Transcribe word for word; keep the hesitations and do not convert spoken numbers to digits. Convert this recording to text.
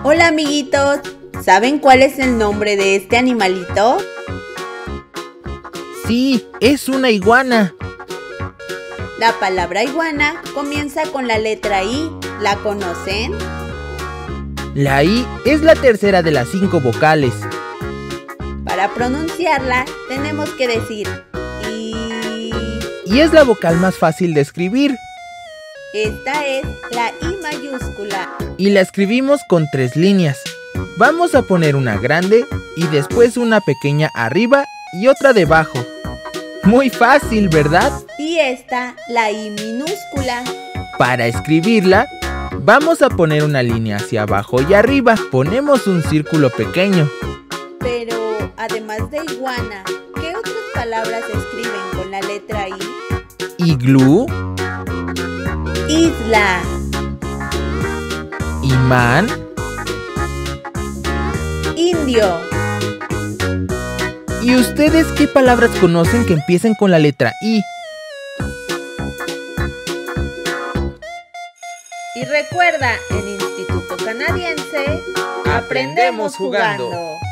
Hola amiguitos, ¿saben cuál es el nombre de este animalito? Sí, es una iguana. La palabra iguana comienza con la letra I, ¿la conocen? La I es la tercera de las cinco vocales. Para pronunciarla tenemos que decir I. Y es la vocal más fácil de escribir. Esta es la I mayúscula. Y la escribimos con tres líneas. Vamos a poner una grande y después una pequeña arriba y otra debajo. Muy fácil, ¿verdad? Y esta, la I minúscula. Para escribirla, vamos a poner una línea hacia abajo y arriba. Ponemos un círculo pequeño. Pero, además de iguana, ¿qué otras palabras se escriben con la letra I? Iglú. Isla. Imán. Indio. ¿Y ustedes qué palabras conocen que empiecen con la letra I? Y recuerda, en Instituto Canadiense, aprendemos jugando.